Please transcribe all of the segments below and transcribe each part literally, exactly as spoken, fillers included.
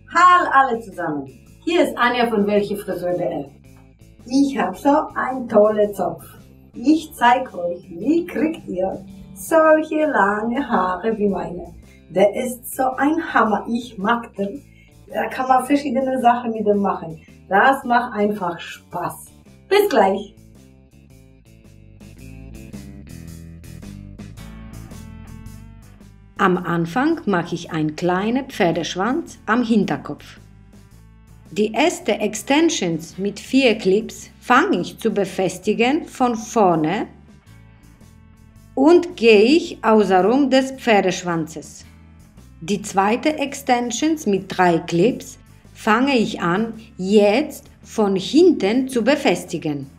Hallo alle zusammen, hier ist Anja von welche Friseur punkt de. Ich habe so einen tollen Zopf. Ich zeige euch, wie kriegt ihr solche lange Haare wie meine. Der ist so ein Hammer, ich mag den. Da kann man verschiedene Sachen mit dem machen. Das macht einfach Spaß. Bis gleich. Am Anfang mache ich einen kleinen Pferdeschwanz am Hinterkopf. Die ersten Extensions mit vier Clips fange ich zu befestigen von vorne und gehe ich außenrum des Pferdeschwanzes. Die zweite Extensions mit drei Clips fange ich an, jetzt von hinten zu befestigen.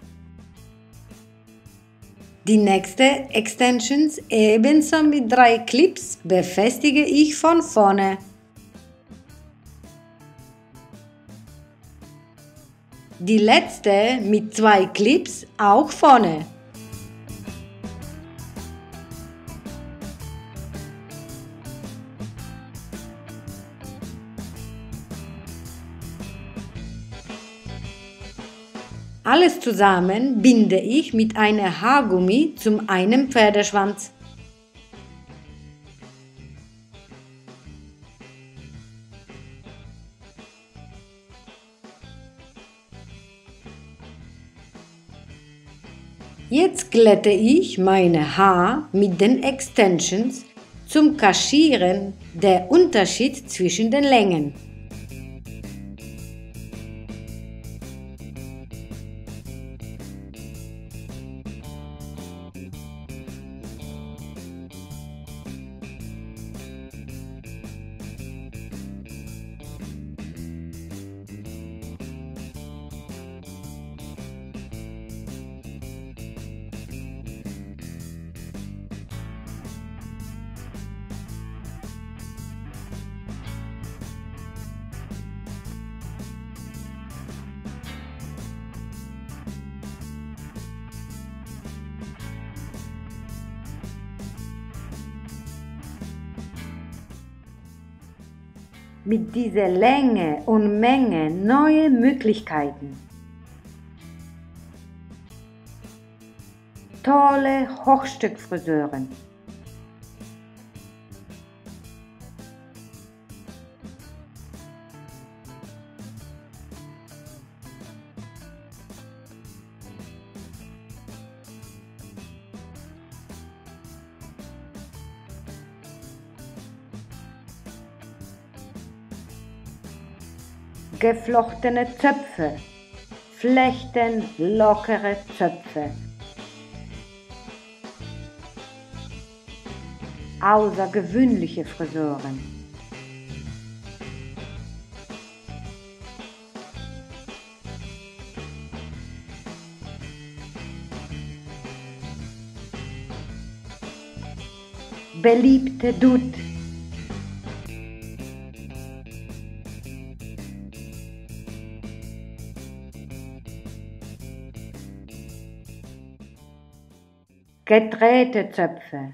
Die nächste Extensions ebenso mit drei Clips befestige ich von vorne. Die letzte mit zwei Clips auch vorne. Alles zusammen binde ich mit einem Haargummi zum einen Pferdeschwanz. Jetzt glätte ich meine Haare mit den Extensions zum Kaschieren der Unterschied zwischen den Längen. Mit dieser Länge und Menge neue Möglichkeiten. Tolle Hochsteckfriseuren. Geflochtene Zöpfe, Flechten, lockere Zöpfe. Außergewöhnliche Friseuren. Beliebte Dutt. Gedrehte Zöpfe.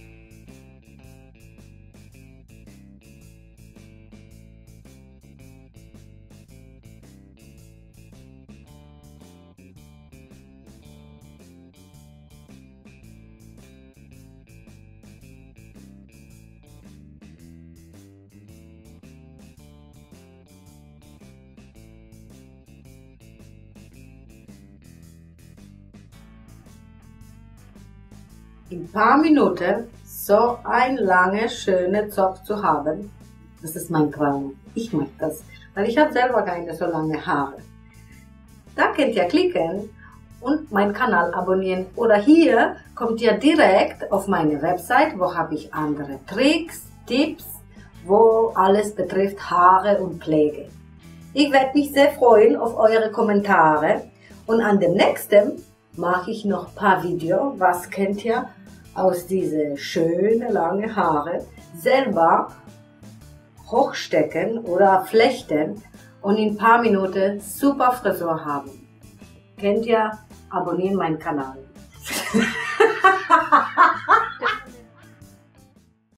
In ein paar Minuten so ein langer, schöner Zopf zu haben, das ist mein Traum. Ich mag das, weil ich habe selber keine so lange Haare. Da könnt ihr klicken und meinen Kanal abonnieren. Oder hier kommt ihr direkt auf meine Website, wo habe ich andere Tricks, Tipps, wo alles betrifft Haare und Pflege. Ich werde mich sehr freuen auf eure Kommentare und an dem nächsten mache ich noch ein paar Videos, was könnt ihr aus diese schönen langen Haare selber hochstecken oder flechten und in ein paar Minuten super Frisur haben. Könnt ihr abonnieren meinen Kanal.